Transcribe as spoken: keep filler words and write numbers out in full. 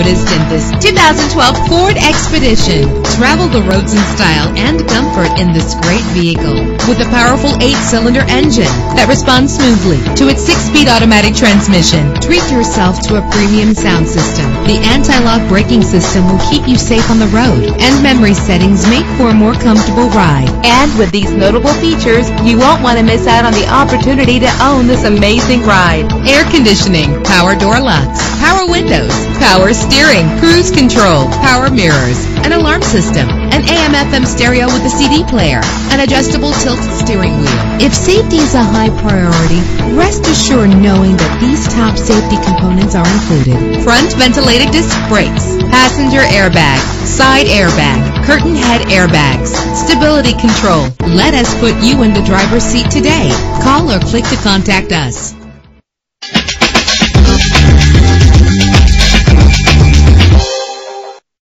missed in this two thousand twelve Ford Expedition. Travel the roads in style and comfort in this great vehicle with a powerful eight-cylinder engine that responds smoothly to its six-speed automatic transmission. Treat yourself to a premium sound system. The anti-lock braking system will keep you safe on the road, and memory settings make for a more comfortable ride. And with these notable features, you won't want to miss out on the opportunity to own this amazing ride. Air conditioning, power door locks, power windows, power steering, cruise control, power mirrors, an alarm system, an A M F M stereo with a C D player, an adjustable tilt steering wheel. If safety is a high priority, rest assured knowing that these top safety components are included. Front ventilated disc brakes, passenger airbag, side airbag, curtain head airbags, stability control. Let us put you in the driver's seat today. Call or click to contact us.